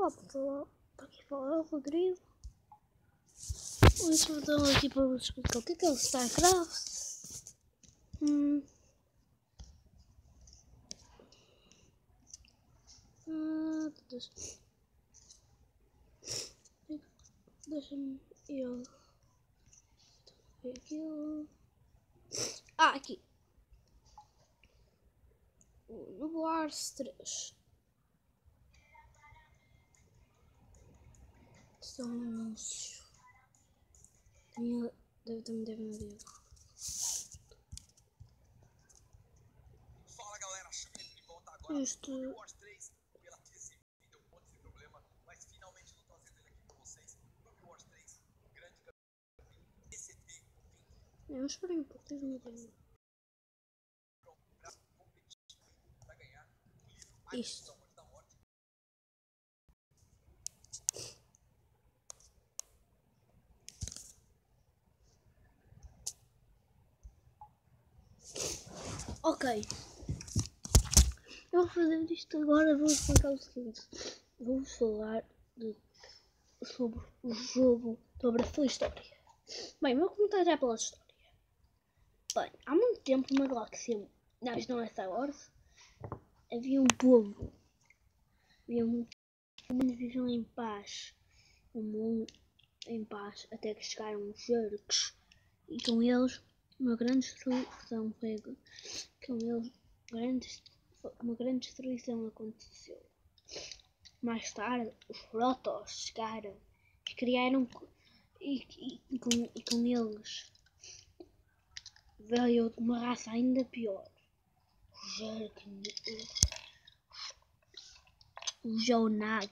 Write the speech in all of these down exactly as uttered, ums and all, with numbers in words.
Olá pessoal, aqui fala o Rodrigo. Hoje estou aqui para vos explicar o que é que é o StarCraft. Hum. Ah, deixa- Deixa-me eu ver aquilo. Ah, aqui. No Wars três. Isto é um anúncio. Também deve também deve me ver. Fala galera, Chumito de volta agora. Isto. No Wars três, pela terceira vídeo, um monte de problema, mas finalmente estou trazendo ele aqui para vocês. No Wars três, o grande campeão D C T Eu esperei um pouco, teve uma ideia. para competir, para ganhar o livro A Decisão da Morte. Ok. Eu vou fazer isto agora, vou explicar o seguinte. Vou falar de, sobre o jogo, sobre a sua história. Bem, vou começar já pela história. Bem, há muito tempo numa galáxia, mas não é Star Wars, havia um povo. Havia muitos humanos viviam em paz. Um mundo em paz, até que chegaram os Zergs. E com eles, uma grande destruição foi. Com eles, grandes, uma grande destruição aconteceu. Mais tarde, os Protoss chegaram e criaram. E, e, e, com, e com eles veio uma raça ainda pior. Os Zerg. Os Zonag.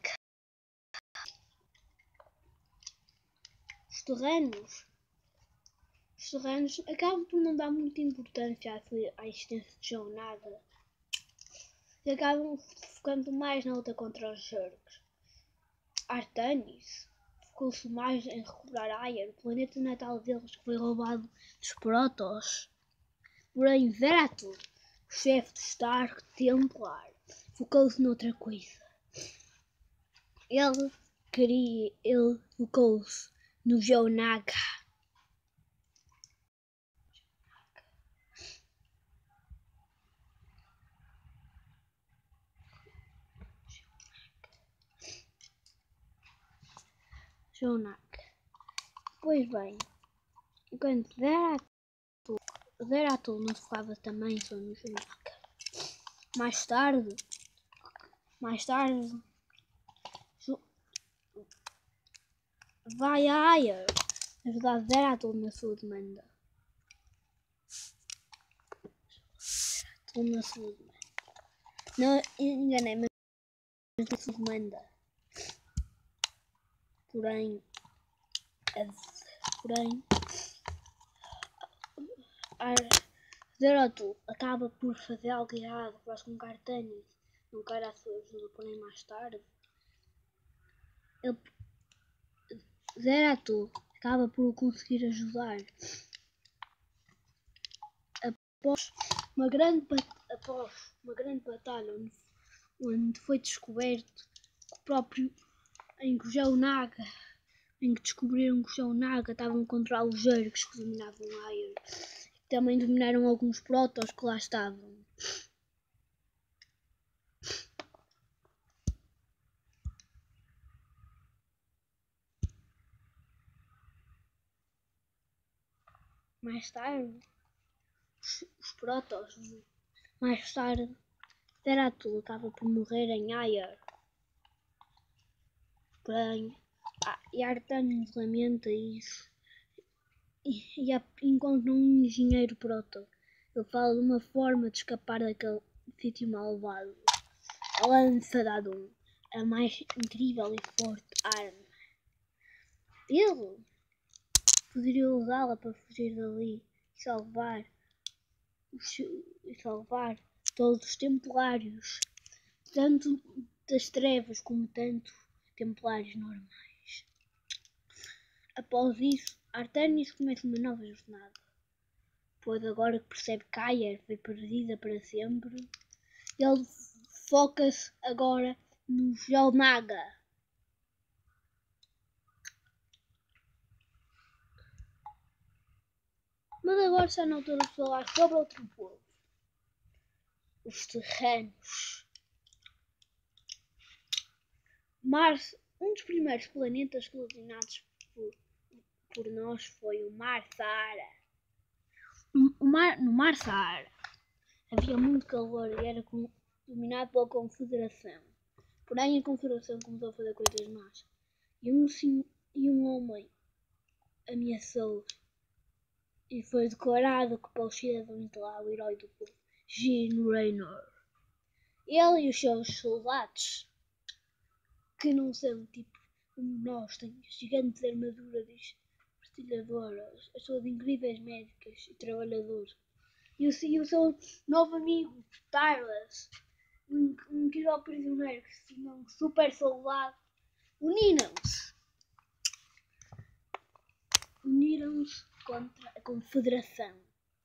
Os terrenos. Os terrenos acabam por não dar muita importância à existência de Zonag. E acabam focando mais na luta contra os Zergs. Artanis focou-se mais em recuperar Aiur, o planeta natal deles que foi roubado dos Protoss. Porém, Zeratul, o chefe do Stark Templar, focou-se noutra coisa. Ele queria, ele focou-se no Zonag. Zonag. Pois bem, enquanto Zeratul, Zeratul não focava também só no Zonag. Mais tarde, mais tarde, vai a Aiur ajudar Zeratul na sua demanda. Zeratul na sua demanda. Não enganei-me na sua demanda. Porém, porém, Zeratul acaba por fazer algo errado, faz com que Artanis não queira a sua ajuda, porém mais tarde, ele, Zeratul acaba por conseguir ajudar. Após uma grande, após uma grande batalha onde, onde foi descoberto que o próprio em que o Zonag, em que descobriram que o Zonag estavam contra os Zergs que dominavam Aiur. Também dominaram alguns Protoss que lá estavam. Mais tarde, os, os Protoss, mais tarde, Zeratul acaba por morrer em Aiur. Porém, e Artanis lamenta isso e, e encontra um engenheiro Protoss. Ele fala de uma forma de escapar daquele sítio malvado. A lança da Doom, a mais incrível e forte arma. Ele poderia usá-la para fugir dali e salvar, os, e salvar todos os Templários, tanto das trevas como tanto Templários normais. Após isso, Artanis começa uma nova jornada, pois agora que percebe que Aiur foi perdida para sempre, ele foca-se agora no Zonag. Mas agora está na altura de falar sobre outro povo. Os terranos. Mars, um dos primeiros planetas colonizados por, por nós foi o Mar Saara. O mar, no Mar Saara havia muito calor e era dominado pela Confederação. Porém, a Confederação começou a fazer coisas más. E um, e um homem ameaçou e foi declarado que para os cidadãos de lá o herói do povo, Gene Raynor. Ele e os seus soldados, que não são tipo como nós, têm gigantes armaduras partilhadoras, as suas incríveis médicas e trabalhadores. E o, e o seu novo amigo, Tyrus, um, um incrível prisioneiro que se tornou um super soldado, uniram-se. Uniram-se contra a Confederação.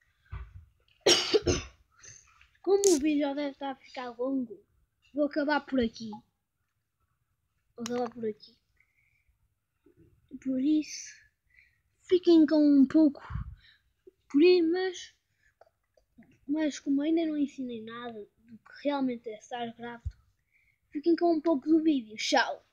Como o vídeo deve estar a ficar longo, vou acabar por aqui. Vou acabar por aqui. Por isso, fiquem com um pouco. Por aí, mas, mas como ainda não ensinei nada do que realmente é estar grávido, fiquem com um pouco do vídeo. Tchau!